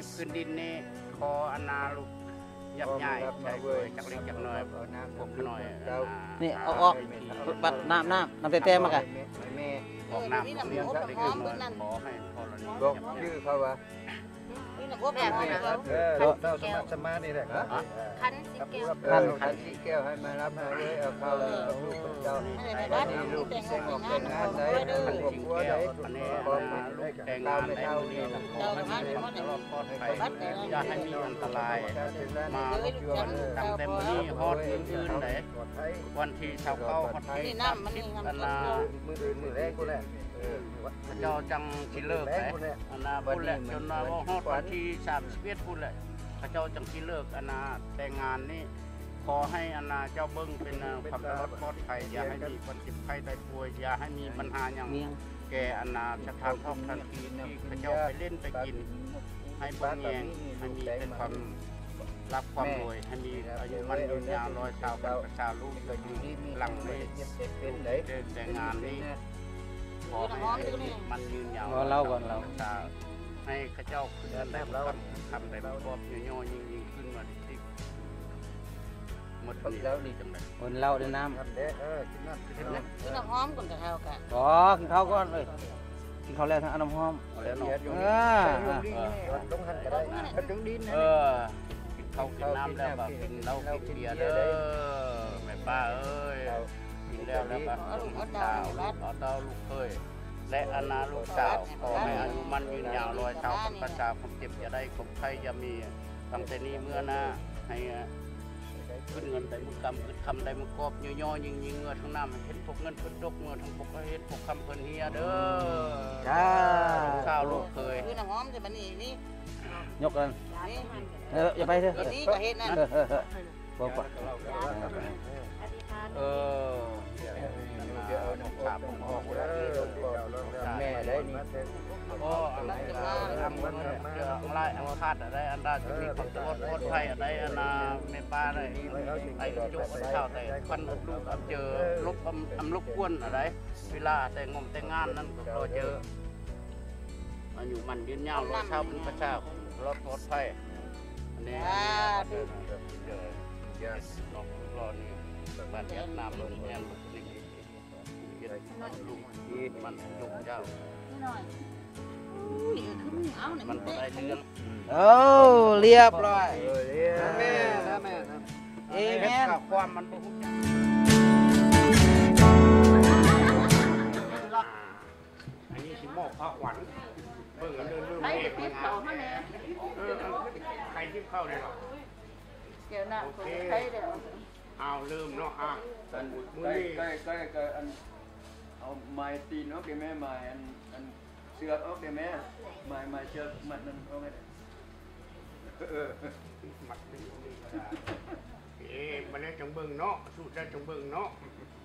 พื้นดินนี่ขออนาลูกยับใหญ่ใช้จักเล็กจักน้อยผมหน่อยนี่เอาออกบัดน้ำเต้ๆมากะออกน้ำเลี้ยงได้ขึ้นมาขอให้พอเรานี้บอกชื่อเขาว่าสมานี่แหละคันสีแก้วคันสีแก้วให้มารับมาเลยเอาเข้าลูกเจ้าลูกแต่งงานได้ผมว่าได้ลูกแต่งงานได้ดีขอให้มีความรอดปลอดภัยอย่าให้มีอันตรายมาวันตั้งแต่มื้อนี้ฮอดมื้อไหนวันที่เช้าเข้าฮอดที่30อันน่ะมื้อแรกกูแหละเจ้าจังสิเลิกไหนอันน่ะพุ่นแหละจนว่าฮอดวันที่31พุ่นแหละเขาเจ้าจังสิเลิกอันน่ะแต่งงานนี้ขอให้อันน่ะเจ้าเบิ่งเป็นความรอดปลอดภัยอย่าให้มีคนเจ็บไข้ได้ป่วยอย่าให้มีปัญหาอย่างแก่อันน่ะสถานท่องทันทีที่เขาเจ้าไปเล่นไปกินให้บ่แยงให้มีเป็นความรับความรวยให้มีอายุมันยืนยาว100 ปีประชาลูกจะอยู่หลังนี้แต่งงานนี้ขอให้มันยืนยาวเราให้ข้าเจ้าขึ้นได้ทำได้ครอบย่อๆยิ่งขึ้นมาดิหมดแล้วนี่จังเลยคนเล่าด้วยน้ำกินน้ำหอมก่อนกับเขากันกินข้าวก่อนเลยกินข้าวแล้วทั้งน้ำหอมแล้วเนาะต้องหันก็ได้ต้องดินนะกินข้าวกินน้ำแล้วแบบกินเหล้ากินเบียร์เด้อแม่ป้าเอ้ยกินแล้วแบบลูกสาวลูกเคยและอนาลูกสาวขอให้อายุมันยืนยาว100 ปีประชาความเจ็บอย่าได้ความไข้อย่ามีตั้งแต่นี้เมื่อหน้าให้ขึ้นเงินได้มือกำขึ้นคำได้มือกอบย่อๆยิงเงือทั้งน้ำเห็นพวกเงินเพิ่นดกเงือทั้งพวกเห็นพวกคำเพิ่นเฮียเด้อสาวลูกเคยคือน้ำหอมจะมันนี่ยกกันอย่าไปเถอะนี่ก็เห็นนั่นบอกว่าแม่ได้นี่อะไรคาดอะไรอันดาจะมีความปลอดภัยอะไรอันนาไม่ป้าเลยไอ้จุกเช่าแต่คันลูกเจอลบลบกวนอะไรเวลาแต่งมแต่งงานนั้นก็เจออยู่มันยืนยาวรถเช่าเป็นพระเจ้ารถปลอดภัยอันนี้รอนี่บ้านเวียดนามลงแอนลูกนี่ลูกมันลูกเจ้ามันได้เรื่องเรียบร้อยแม่ความมันบุกอันนี้สิหม้อข้าวหวานเบิ่งกันเดินเรื่องเองงานใครที่เข้าได้หรอเดี๋ยวนะใครเดี๋ยวเอาลืมเนาะมือใกล้อันเอาไม้ตีนออกได้ไหมไม้อันเชือกออกได้ไหมไม้เชือกมัดนั่นเอาไหมมัดมันได้จังเบิ่งเนาะสูตรได้จังเบิ่งเนาะ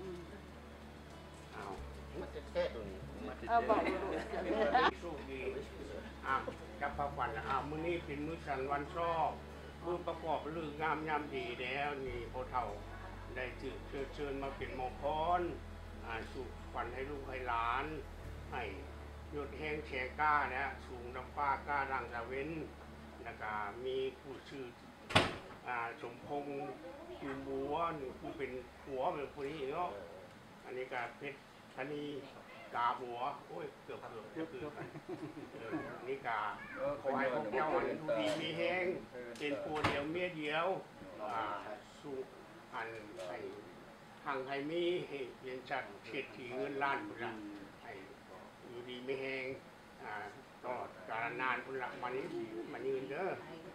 เอามันจะแค่ตัวนี้บอกสู้ดีจับปลาขวัญมื้อนี้เป็นมื้อสันวันชอบมื้อประกอบลืองามยามดีแล้วนี่พ่อเฒ่าได้เชิญมาเป็นมงคลสู่ขวัญให้ลูกให้หลานให้ยศแห้งแฉก้านะสูงน้ำฟ้ากล้าดังตะเว้นแล้วก็มีผู้ชื่อสมพงษ์อยู่บัวผู้เป็นผัวเป็นผู้นี้เนาะอันนี้ก็เพชรธนีกาบัวโอ้ยเกือบนี่กาขอให้พวกเจ้าดูดีมีแห้งเป็นผัวเดียวเมียเดียวสู่อันให้ทางไทยมีเรียนจัดเขตที่เงินล้านพุ่นละให้อยู่ดีไม่แห้งตลอดกาลนานพุ่นละมันยืนเด้อ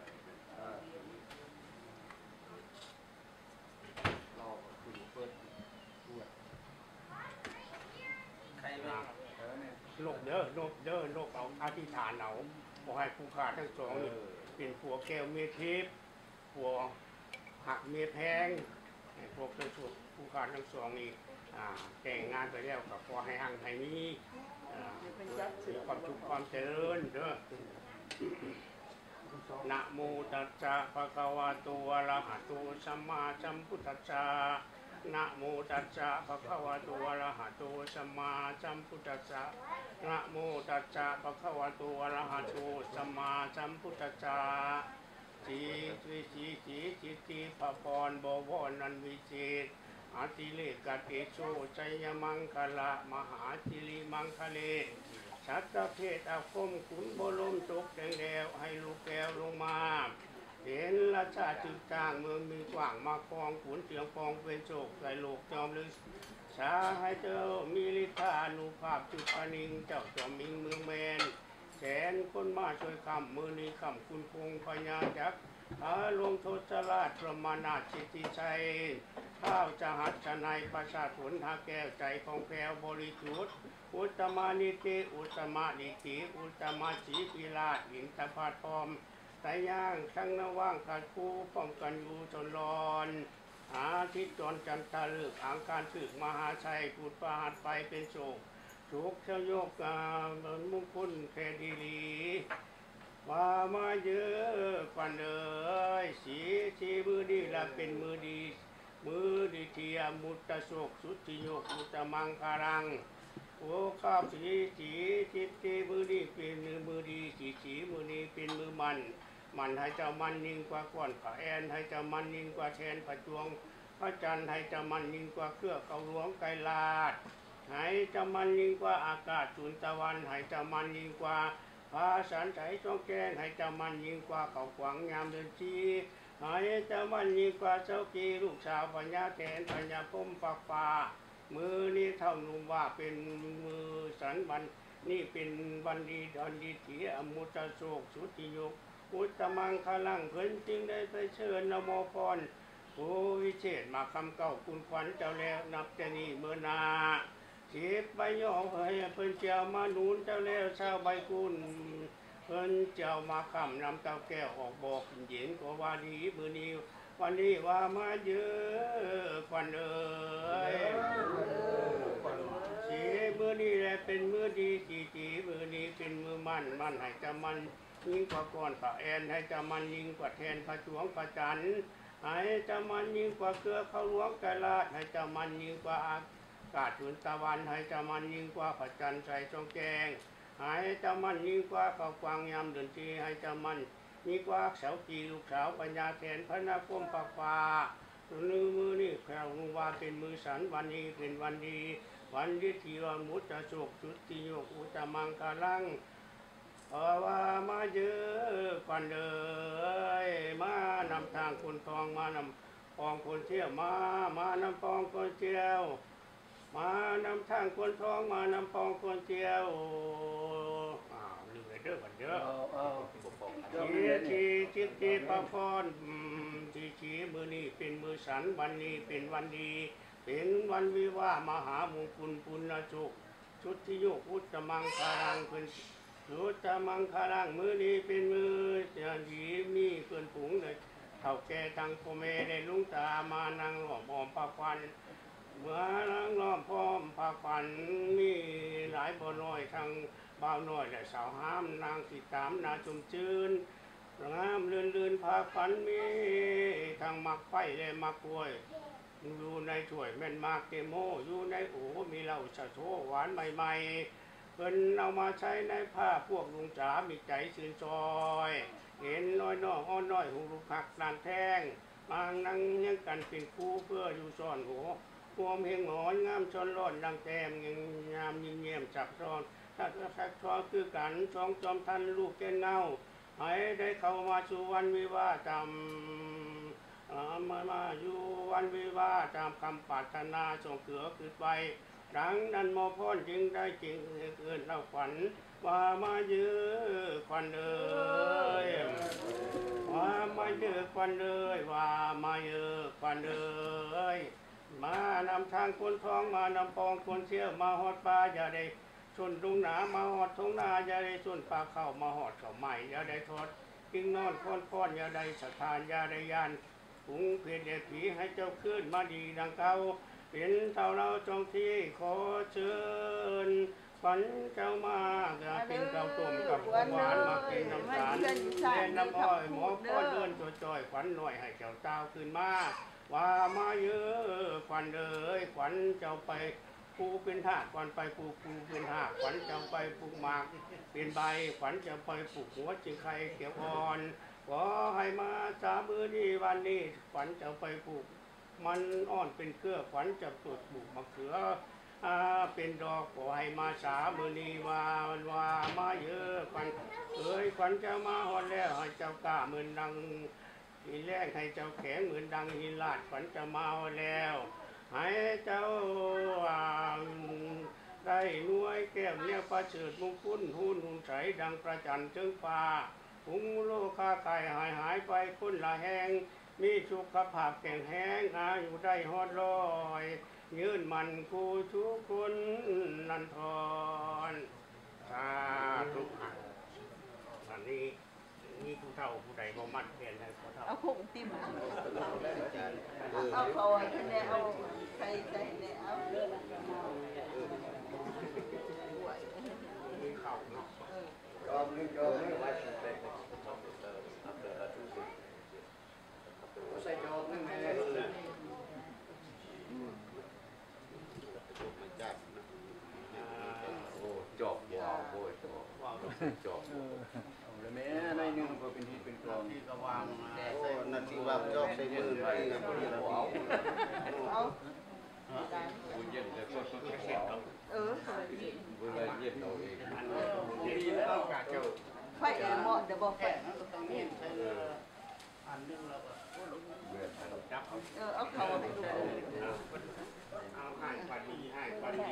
โลกเด้อโลกเอาอธิษฐานเอาขอให้ผู้ขาทั้งสองเป็นผัวแก้วเมียทิพย์ผัวหักเมียแพงพวกทั้งสุดผู้ขาทั้งสองนี่แต่งงานไปแล้วกับขอให้ห่างไทยนี้มีความสุขความเจริญเด้อนะโมตัสสะภะคะวะโตอะระหะโตสัมมาสัมพุทธัสสะนะโมตัสสะภะคะวะโตอะระหะโตสัมมาสัมพุทธัสสะนะโมตัสสะภะคะวะโตอะระหะโตสัมมาสัมพุทธัสสะสีจิตติภพรบวรนันวิจิตอติเลกเตโชชัยมังคละมหาจิริมังคะเลชัตตเพศอาคมขุนบรมตกแดงแล้วให้ลูกแก้วลงมาเห็นราชาจึกจ้างเมืองมีกว้างมาคลองขุนเสียงฟองเป็นโศกใส่โลกจอมลึกชาให้เจ้ามีฤทธานุภาพจุปนิงเจ้าจอมมิงเมืองแมนแสนคนมาช่วยคำมือนี้คำคุณคงพญาจักอาลงโทษราชประมาณาจิตติชัยข้าวจะหัดชนายประชาชนหาแก้วใจของแก้วบริสุทธิ์อุตมานิติอุตมานิติอุตมาจีปิลาชหินตพาทอมแต่ย่างทั้งนว่างกัดคู่ป้องกันอยู่จนร้อนอาทิตย์จรจันทร์ลึกอังการศึกมหาชัยพูดประหัดไปเป็นโศกโศกเชโยกมุขคุณแค่ดีลีว่ามาเยอะกว่าเลยสีมือดีละเป็นมือดีเทียมุตตะโศกสุติโยกมุตตะมังคารังโอ้ข้าวสีจิตติมือดีเป็นมือดีสีมือดีเป็นมือมันให้เจ้ามันยิ่งกว่าก่อนขาแอนให้เจ้ามันยิ่งกว่าแทนประจวงพระจันทร์ให้เจ้ามันยิ่งกว่าเครือเขาหลวงไกรลาดให้เจ้ามันยิ่งกว่าอากาศสุนตะวันให้เจ้ามันยิ่งกว่าพาสันใจจ้องแก้งให้เจ้ามันยิ่งกว่าเขาขวางยามเดินชีให้เจ้ามันยิ่งกว่าเจ้ากีลูกสาวปัญญาแทนปัญญาพมฝักฟ้ามือนี้เท่านุ่มว่าเป็นมือสันบันนี่เป็นบันดีดอนดีเถียอมุตโศกสุติโยกอุตมังคลังเพิ่นจึงได้ไปเชิญนโมพรโอ้วิเชษมาคำเก่าคุณขวัญเจ้าแล้วนับจะนี่เมื่อนาสิบใบย่อเฮยเพิ่นเจ้ามาหนุนเจ้าแล้วชาวใบคุณเพิ่นเจ้ามาคำนำเต้าแก้วออกบอกเย็นก็ว่าดีมือนี้วันนี้ว่ามาเยอะควันเอ้ยสีมือนี้แหละเป็นมือดีจีมือนี้เป็นมือมันให้จะมันยิ่งกว่าก่อนพระแอนให้จะมันยิ่งกว่าแทนพระจวงพระจันทร์ให้จะมันยิ่งกว่าเครือเขาหลวงกะลาดให้จะมันยิ่งกว่าอากาศสุนตะวันให้จะมันยิ่งกว่าพระจันทร์ใจจงแกงให้จะมันยิ่งกว่าเขากวางยามเดินทีให้จะมันยิ่งกว่าเสากีลูกสาวปัญญาแทนพระนาคมปากฟ้ามือนี่แผ่วลงว่าเป็นมือสันวันนี้เป็นวันดีวันที่ที่ว่ามุตตะโศกสุติโยกอุตมังคาลังว่ามาเยอะกว่าเลยมานำทางคนทองมานำปองคนเที่ยวมานำปองคนเที่ยวมานำทางคนทองมานำปองคนเที่ยวลืมเลยเด้อกันเด้อจิตติปะพรชีมือนี้เป็นมือสันวันนี้เป็นวันดีเป็นวันวิวาห์มหามงคลปุณณโชคชุดที่โยกพุทธมังคารังเป็นสุตมังคารังมือนี้เป็นมือดีมีเพื่อนผงเลยเท่าแก่ทางพ่อแม่ได้ลุงตามานั่งหอมพาควันเมื่อนั่งล้อมพร้อมพาควันมีหลายบ่อน้อยทางบ่าวน้อยและสาวห้ามนางสิตามนาชมจืนงามลื่นพาควันมีทางมักไฟและมักกล้วยอยู่ในถ้วยแม่นมากเตโมอยู่ในโอ้มีเหล้าชะโชหวานใหม่เพิ่นเอามาใช้ในผ้าพวกลุงจ๋ามีใจชื่นชอยเห็นน้อยอ้อนน้อยหูลูกหักนานแท่งบางนั่งยังกันเป็นคู่เพื่ออยู่ซ่อนหัวความเฮงหอนงามชนร้อนดังแต้มยังงามยิ่งเยี่ยมจับซ้อนถ้าสักซ้อนคือกันช่องจอมทันลูกแก่เน่าให้ได้เข้ามาสู่วันวิวาห์จำมาอยู่วันวิวาห์ตามคำปรารถนาส่งเกือขึ้นไปดังนั้นหมอพ่นจึงได้จริงเกินเล่าขวัญว่ามาเยอะควันเอ้ยว่ามาเยอะควันเอ้ยว่ามาเยอะควันเอ้ยมานำทางคนท้องมานำปองคนเชี่ยวมาหอดปลาอย่าได้ชนดุงหนามาหอดทงนาอย่าได้ชนปลาเข้ามาหอดเขาใหม่อย่าได้ทอดกิ้งนอนพ้อนอย่าได้สถานอย่าได้ยานหุงเพลิดผีให้เจ้าขึ้นมาดีดังเก่าเป็นเท่าเราจงที่ขอเชิญขวัญเจ้ามาจะกินข้าวต้มกับข้าวหวานมากินน้ำตาลแม่น้ำอ้อยหมอพ่อเดินจ่อยๆขวัญหน่อยให้เจ้าเจ้าขึ้นมาว่ามาเยอะขวัญเอ้ยขวัญเจ้าไปปูเป็นทาสขวัญไปปูเป็นทาสขวัญเจ้าไปปลูกหมากเป็นใบขวัญเจ้าไปปลูกหัวจิงไข่เขียวอ่อนขอให้มาสามือนี้วันนี้ขวัญเจ้าไปปลูกมันอ่อนเป็นเครือขวัญจะปลูกมะเขือเป็นดอกขอให้มาสามือนีว่ามาเยอะขวัญเอ้ยขวัญเจ้ามาฮอดแล้วให้เจ้ากล้าเหมือนดังหินแรกให้เจ้าแข็งเหมือนดังหินลาดขวัญเจ้ามาฮอดแล้วให้เจ้าได้นวยแก้มเนี่ยประเสริฐมงคลหุ่นใสดังประจันทร์เชิงฟ้าหุงโลกาไก่หายไปคนละแหงมีสุขภาพแข็งแรงอายุได้ฮอดร้อยยืนมันกูทุกคนนันทรสาธุอันนี้มีผู้เฒ่าผู้ใดบ่มัดเปลี่ยนให้ผู้เฒ่าเอาคงติ่มเอาเขาให้แน่เอาใส่แน่เอามีเข้าเนาะจอมนี่ใส่จอมนี่แม่จอบว้าวโว้ยจอบว่าจอบเอาเลยแม่ในนึงก็เป็นที่เป็นกลองที่กวางแดดโอ้นาทีว่าจอกใส่มือไปกับพอดีแล้วเอาเอาบุญเย็นเลยก็ต้องเสียบ บุญเย็นเราเองอันนี้แล้วกาเจ้าไฟเหมาะเดี๋ยวบอกไฟต้องมีใช้อันนึงแล้วก็จับเอาเขาไปดูเอาให้ปันดีให้ปันดี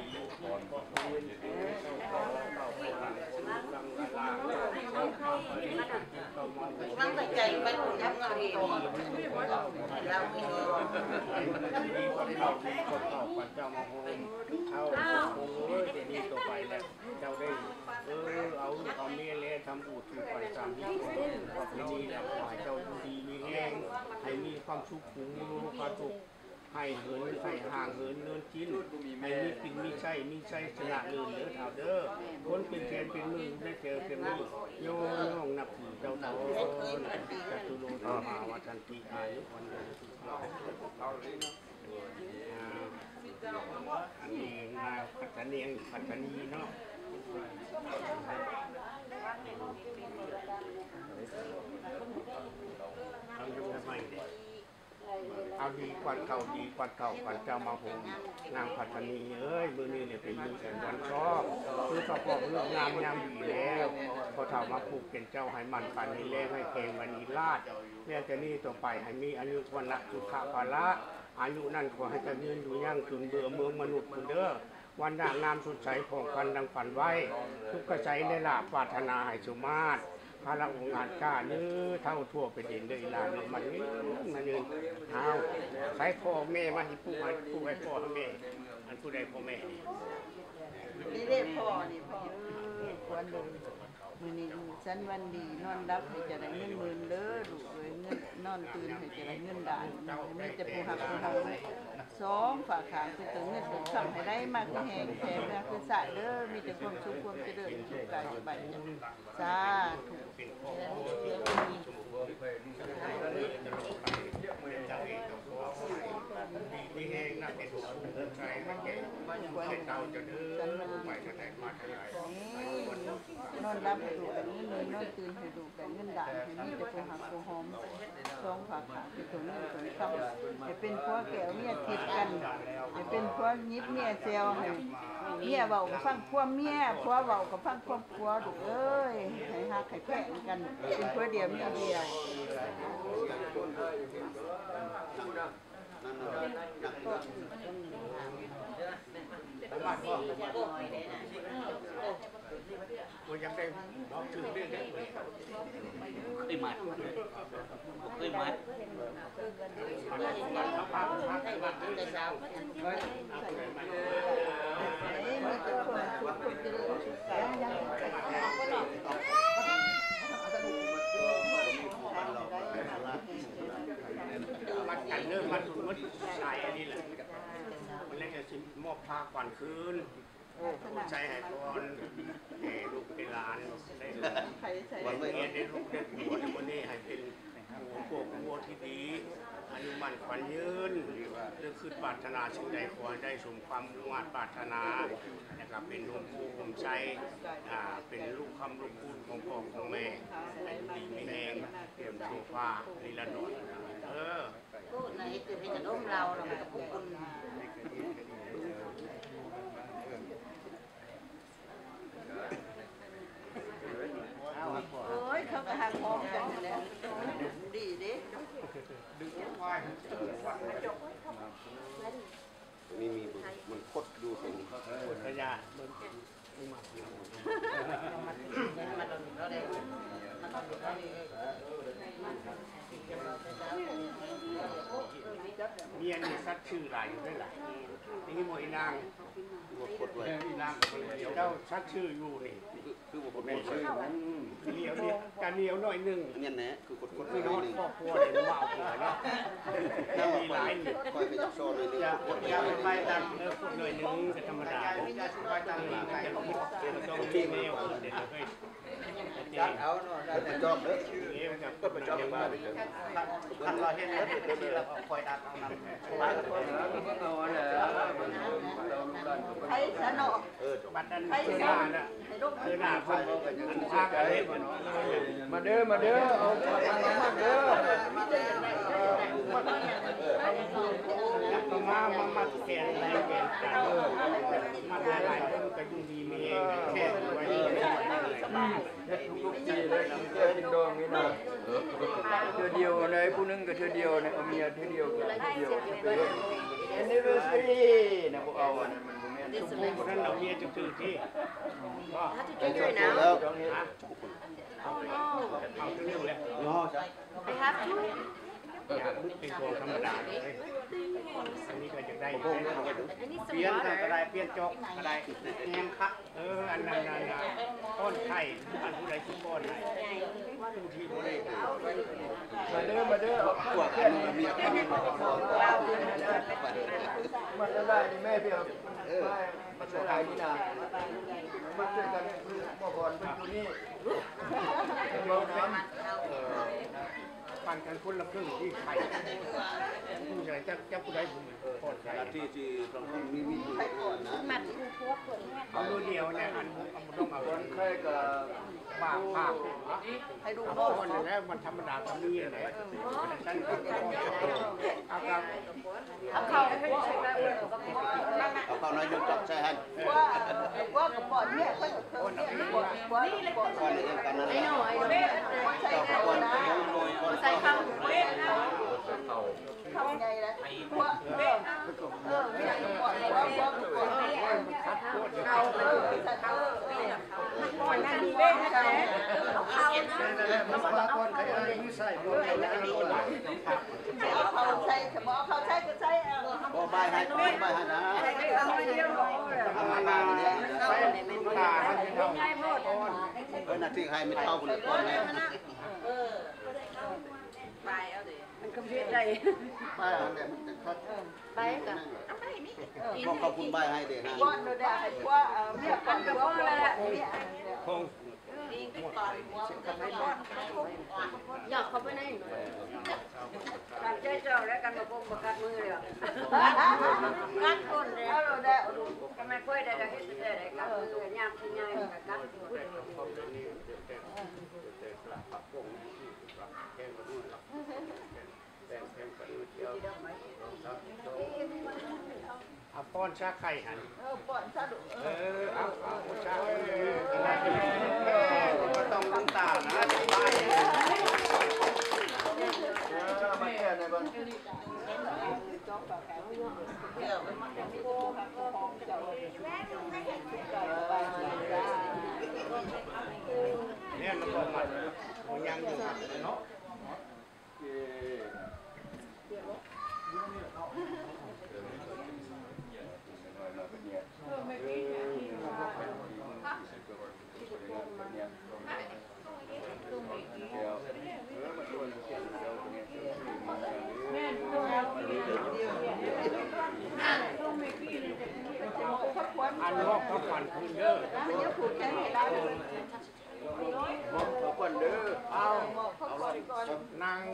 นั่งแต่ใจไปดูยับงานตัวเรามีมีคนเข้าปันเจ้ามาโฮมเข้าโอ้ยเดี๋ยวนี้ต่อไปแล้วเจ้าได้เอาเมียเล่ทำอู่ถือไปตามที่คนดีแล้วขอให้เจ้าดีมีแห้งให้มีความสุขหูความสุขให้เหินให้ห่างเหินเนินจิ้นให้มีปิ่นมีใช่ชนะเนินเด้อเอาเด้อคนเป็นแขนเป็นมือได้เจอเป็นมือโยงนับถือเจ้าเต่าจัตุโลธรรมาวัฏันติอายุวันเดือนอันนี้นาปัตตานีปัตตานีเนาะเอาอยู่ทำไมเอาดีกว่าเก่าก่อนเจ้ามาหงนางปัตตานีเอ้ยมือนี้เนี่ยเป็นมือแห่งวันชอบคือประกอบเรื่องงามดีแล้วพอเท่ามาปลูกเป็นเจ้าให้มันปันให้แรงให้เก่งวันนี้ลาดแม่จะนี่ต่อไปให้มีอายุวันละสุขภาระอายุนั่นขอให้จะยืนอยู่ยั่งจนเบื่อเมืองมนุษย์คนเด้อวันด่างงามสุดใสผ่องกันดังฝันไว้ทุกกระใจได้ลาบปรารถนาให้สุมาตรพระองค์อาจกล้าเนื้อเท่าทั่วไปดินเลยลาเนื้อมันนี่มันยืนเอาใส่พ่อแม่มาให้ผู้ให้พ่อแม่อันผู้ใดพ่อแม่นี่ได้พ่อนี่พ่อควรเลยมื้อนี้ฉันวันดีนอนรับให้จะได้เงินหมื่นเด้อลูกเอ้ยเงินนอนตื่นให้จะได้เงินด่านมีแต่ผู้หักผู้เฮาสองฝากขางคือถึงเงินถึงคำให้ได้มากคือแหงแถมนะคือสายเด้อมีแต่ความสุขความเจริญสุขกายสบายใจสาธุมีแห้งน่าเป็นใครไม่เก่งเป็นเตาจะเดินไปจะแต่มาทลายนอนรับให้ดูกันเงินเลยนอนตื่นให้ดูกันเงินด่านให้มีแต่ผู้หักผู้หอมสองฝากขางคือถึงเงินถึงคำให้เป็นพ่อแก้วเมียทิดกันให้เป็นพ่อยิบเมียเซลให้เมียเบากับฟังความเมียผัวเบากับฟังความผัวลูกเอ้ยให้หักให้แข่งกันเป็นผัวเดียวเมียเดียวบ้านพ่อผมยังได้บอกชื่อเรื่องได้เลยเคยมัดมันกันเริ่มมันสายอันนี้แหละมันเลยจะมอบผ้าก่อนคืนใจให้พรให้ลูกเป็นหลานได้วันเรียนได้ลูกได้ผัวในวันนี้ให้เป็นผัวที่ดีอายุมั่นขวัญยืนเรื่องคือปรารถนาสิ่งใดขอให้ได้สมความมุ่งมั่นปรารถนานะครับเป็นร่มโพร่มใจเป็นลูกคำลูกคุณของพ่อของแม่ให้ดีมีแรงเตรียมโซฟาลีลาดอนพูดในคือให้จะร่มเราเรากับพวกคุณโอ้ยเขาก็หักหอมกันแล้วดีเด้มีมันคดดูตรงนี้พญาเมียนี่ซัดชื่อหลายอยู่ด้วยล่ะนี่โมยนางเจ้าซัดชื่ออยู่นี่คือผมไม่ชื่อเหนียวเนี่ยการเหนียวหน่อยนึงเนี่ยนะคือกดไม่นอนครอบครัวเลยว่าเอาหัวเนาะมีหลายนี่คอยไปจับโซ่เลยนี่อย่าไปตามคนหน่อยนึงเป็นธรรมดาต้องมีแนวเด็ดเลยจัดเอาเนาะได้แต่จอบเด้อก็ไปจอบมาไปเจอคันเราเห็นแล้วที่เราคอยดักเอานำหลายคนก็เอาแหละใครสนอบัดนั้นคือหน้าน่ะคือหน้าคนอันพากันเล่นมาเด้อเอามาเด้อมาแก่อะไรแก่กันมาหลายคนก็ยุ่งดีมีเองแค่ไว้ทุกทีเลยเจอดองนี่นะเธอเดียวในผู้นึงกับเธอเดียวในเอาเมียเธอเดียวกับเธอเดียวanniversary นะพวกเอาอันนั้นมันบ่แม่นสมมุตินั้นเราเมียจะตื่นที่ก็ไปจบแล้วเอาเรื่องแล้ว I have to อยากเป็นคนธรรมดาเลยอันนี้ก็จะได้เปลี่ยนก็ได้เปลี่ยนจกก็ได้แหงคักอันนั้นต้นไข่อันผู้ใดทุกต้นไหนดูที่ดูเลยมาเด้อพวกกันเมียกันมันจะได้แม่เพียงมันจะได้นี่นะมันช่วยกันบ่ก่อนเป็นตัวนี้ปั่นกันคนละครึ่งที่ไข่ผู้ใหญ่จะผู้ใดผู้ปอดใหญ่ที่ตรงนี้มีมัดคือพวกคนเอาตัวเดียวเนี่ยอันต้องเอาคนไข้กับบาปให้ดูโน่นแล้วมันธรรมดาทำนี่แหละฉันก็เอาเข้าน้อยยุ่งจับใช่ฮันว่ากับปอดเนี่ยเขานี่เลยก่อนเรื่องกันนั่นแหละใส่เข้าทำไงนะว่าไม่ได้ปอดเขาคนนั้นดีเด้เขาคนใครไม่ใส่เขาใส่สมองเขาใส่ก็ใส่บ่บายให้นะนานเนี่ยไปตาให้เท่านาทีให้ไม่เท่าคนละคนเลยไปเอาดิมันคอมพิวเตอร์ได้ไปอันเดียวมันคัดไปกันบอกขอบคุณบายให้เด็กนะว่าโดนด่าให้ว่าเมียกันกับว่าอะไรคงอยากเข้าไปไหนการเจ้าแล้วกันมาพงประกาศมือเลยงานคนเลยเราได้ทำไมค่อยได้ก็เห็นได้กันมือยามที่ง่ายกับกันเอาป้อนชาไข่หันป้อนชาดุเอาชาก็ต้องน้ำตาลนะไปมาแค่ไหนบ้างเนี่ยมันก็มันยังอยู่เนาะเขาควรอันนอกเขาฝันคืนเด้อมันยังผูกแขนให้ได้เลยขอก่อนเด้อเอาเขาก่อนนาง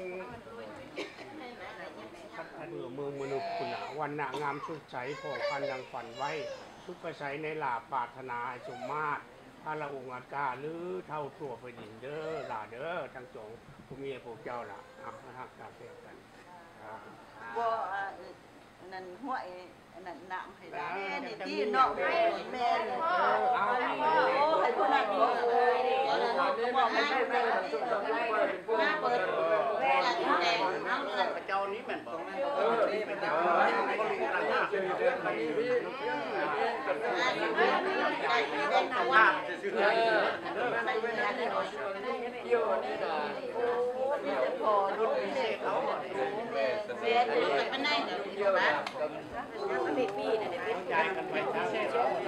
พัฒน์เมืองมนุษย์คุณวันหนางามชุดใสพอพันดังฝันไว้ทุกกระใสในหลาปรารถนาสมมาตรพระละองค์อากาหรือเท่าตัวไปดินเด้อหลาเด้อทั้งสองผู้มีพวกเจ้าล่ะหักการเปรียบกันบ่นั่นห้วยนั่นน้ำให้ได้นี่ที่นอกแม่โอ้ให้ผู้นั้นบ่มาเปิดแม่ที่แดงเอาเงินเจ้านี้แม่นบอกใจกันไปทั้ง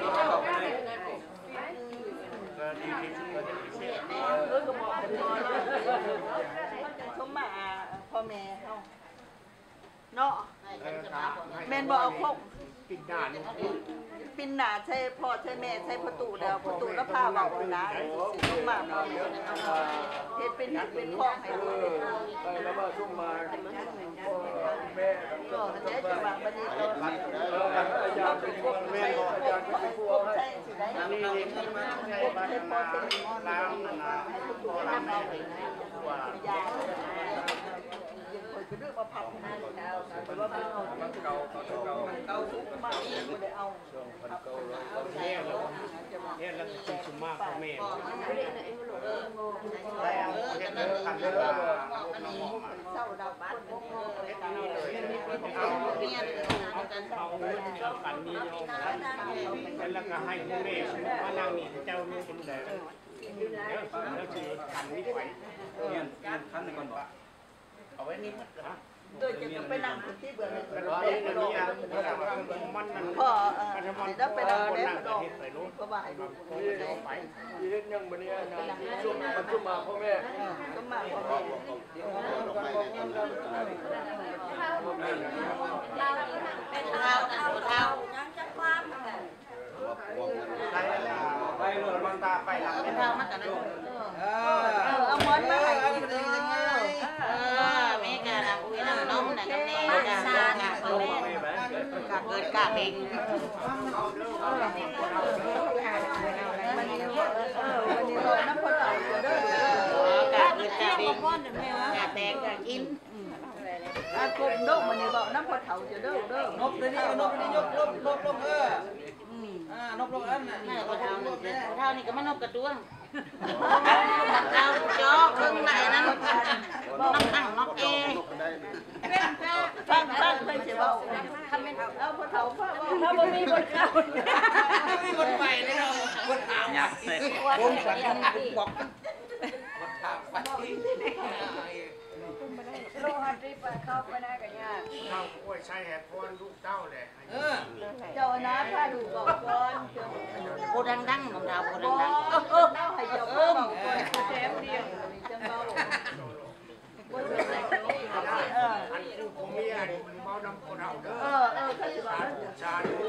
สมมาพ่อแม่เฮาเนาะแม่นบ่เอาคงปิดหน้านี่ปินหนาใช่พ่อใช่แม่ใช่ประตูเดียวประตูแล้วพาเบานะสมมาเฮ็ดเป็นหักเป็นข้องให้เลยแล้วมาชุ่มมาแม่ก็เจ๊จะวางบัดนี้ก็อยากเป็นพ่อแม่อยากเป็นพ่อใช่สิได้นี่นี่มันใช่บ้านล้างนั่นนะพอล้างไม่ว่ายายังคอยกระดึ๊บมาพับให้แต่ว่าเป็นเอาเก่ามาอีกบ่ได้เอาเนี่ยแล้วคุณสุมาพ่อแม่เศร้าดาวบ้านนี่เลยเอากันนี่โยมแล้วก็ให้พ่อแม่มานั่งนี่เจ้าลูกคนใดแล้วคือขันนี่ไปเนี่ยขันในก่อนบอกเอาไว้นี่โดยจะไปนั่งที่เบื่อเลยมันมันพ่อจะไปนั่งเล่นดอกไปรู้ก็บ่ายดูไปชีวิตยังวันนี้นะชุ่มมันชุ่มมาพ่อแม่ก็มาพ่อแม่เป็นเท้ายังจะความไปเลยบางตาไปหลังเป็นเท้ามากันนะเอาม้อนมาให้กินเลยแม่กันนะคุยน้ำนมนะกับแม่จ้าค่ะแม่กะเกิดกะเองวันนี้น้ำพอเต่าเด้อกะเกิดกะเองกะแตงกะกินกบนกมันนี่บอกน้ำพอเต่าจะเด้อเด้อนกเลยนี่นกนี่ยกนกนกอันน่ะนี่พอเต่านี่พอเต่านี่ก็มันนกกระด้วงเอาจอครึ่งไหนนั้นน้ำอ่างน้ำเอฟังเพื่อนจะบอกทำเป็นเอาพอเต่าพ่อถ้าบ่มีบนเขาไม่มีบนไปเลยเราบนเขาอยากเลยผมสั่งบอกโลหัดรีบเข้าไปได้กันยากเจ้าป่วยใช้แหบพรลูกเต้าแหละเจ้านะพาดูบอกก่อนโบดังดังของเราโบดังดังเล่าให้เจ้าบอกก่อนแถมเดียวจังเบาอันคู่ผมมีอันเมาดำคนเอาเด้อเขาจะบอกชาดู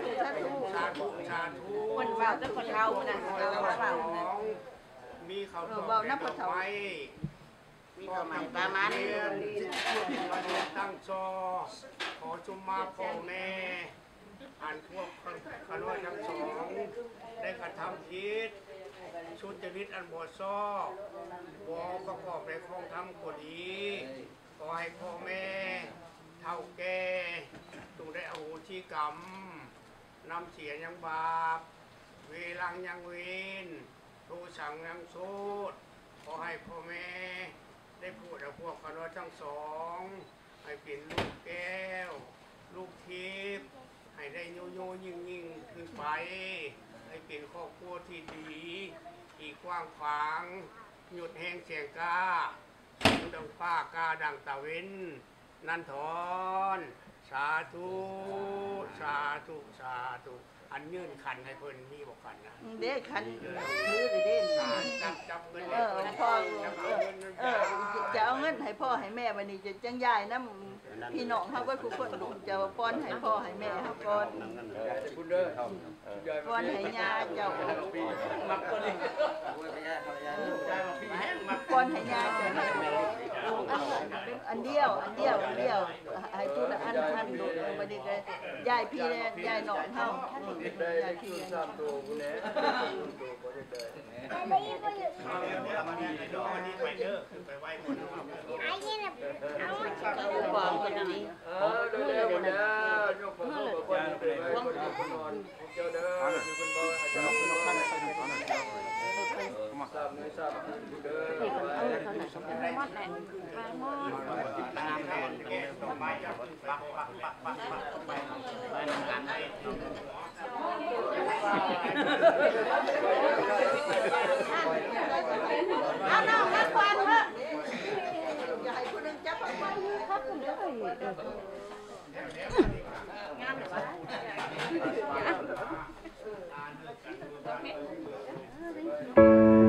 คนเบาจะคนเท่านะเบามีเขาบอกน้ำปลาไว้มีเขาใหม่ประมาณตั้งจอขอจุมมาพ่อแม่อันพวกขนวยทั้งสองได้กระทำผิดชุดจริตอันบวชอบวอประกอบในครองธรรมกฎดีขอให้พ่อแม่เท่าแก่จงได้อโหสิกรรมนำเสียยังบาปเวลังยังเวนทูสังยังโซดขอให้พ่อแม่ได้พูดกับพวกขนวยทั้งสองให้เป็นลูกแก้วลูกทิพย์ให้ได้โยโย่ยิ่งขึ้นไปให้เป็นครอบครัวที่ดีอีกกว้างขวางหยุดแห่งเสียงกาดังฟ้ากาดังตะเวนนันทอนสาธุสาธุสาธุอันยื่นคันให้เพิ่นมีบ่คันนะเด้คันถือเลยเด้จับเงินพ่อจะเอาเงินให้พ่อให้แม่วันนี้จะจังยายน้ำพี่น้องเขาก็ทุกคนลูกจะป้อนให้พ่อให้แม่เขาก่อนป้อนให้ยาเจ้าป้อนให้ยาเจ้าอันเดียวให้พูดอันดูวันนี้ก็ยายพี่และยายน้องเขายายพี่ความกันนี้เอาน้องมาควันเถอะอย่าให้คนนึงจับไปครับคุณเด้องานหรือวะ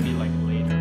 gonna be like later.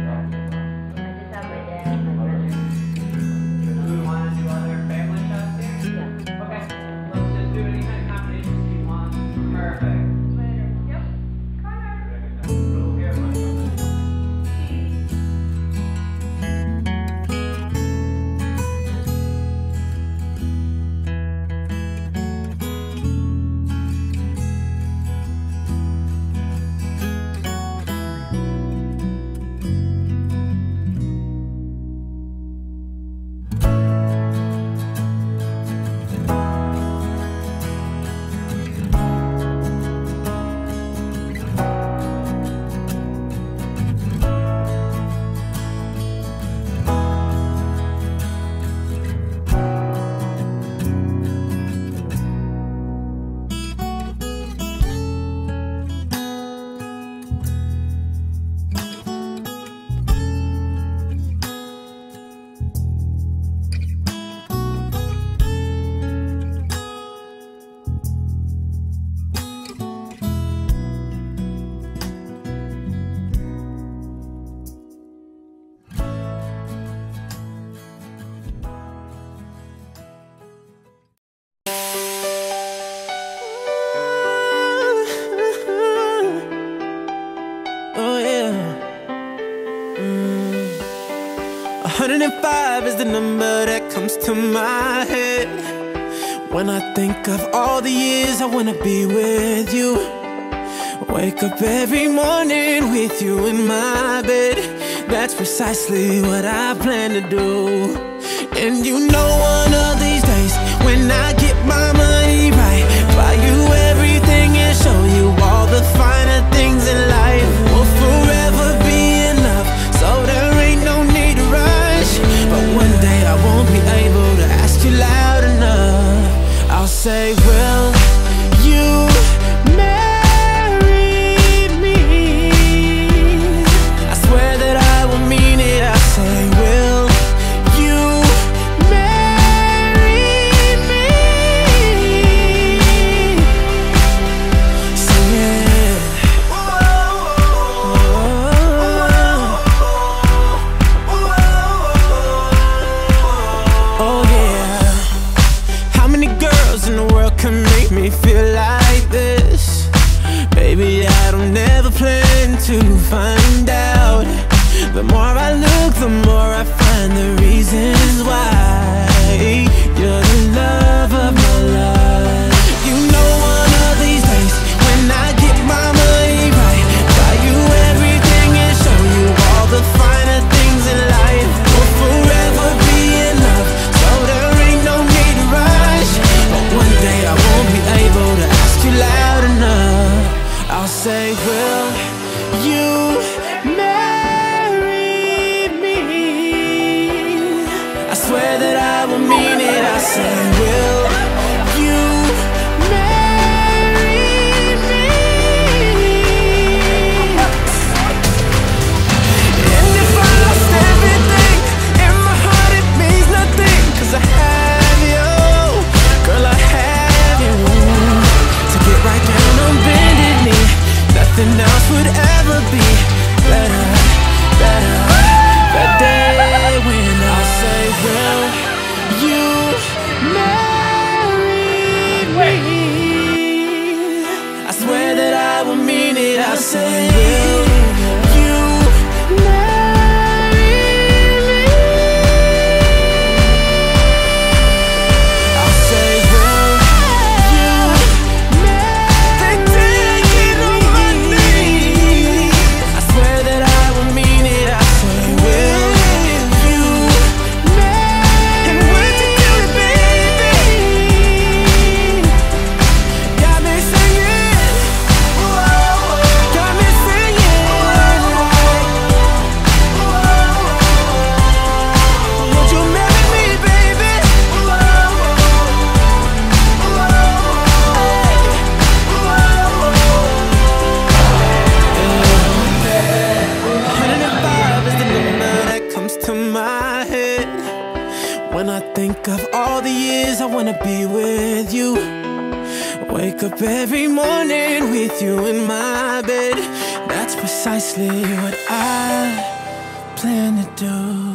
Oh yeah. 105 is the number that comes to my head when I think of all the years I wanna be with you. Wake up every morning with you in my bed. That's precisely what I plan to do. And you know one of these days when I get my money right, buy you everything and show you all the finer things in life. We'll forever be in love, so there ain't no need to rush. But one day I won't be able to ask you loud enough. I'll say, will you marry me? I swear that I will mean it. I say, will you marry me? Sing it. Oh yeah. How many girls in the world can make me feel like this? Baby, I don't never plan to find out. The more I look, the more I find the reasons why you're the love of my life. You know one of these days when I get my money right, buy you everything and show you all the finer things in life. We'll forever be in love, so there ain't no need to rush. But one day I won't be able to ask you loud enough. I'll say, will you marry me? I swear that I will mean it. I say, will you marry me? And if I lost everything in my heart, it means nothing, 'cause I have you, girl, I have you. To get right down on bended knee, nothing else would ever be better, better. That day when I say, will you marry me? I swear that I will mean it. I say, will you marry me? I'll say, will you marry me? I swear that I will mean it. I say, will you marry? And when you do it, baby, got me singing, got me singing. Would you marry me, baby? 105 is the number that comes to my head when I think of all the years I wanna be with you. Wake up every morning with you in my bed. That's precisely what I plan to do.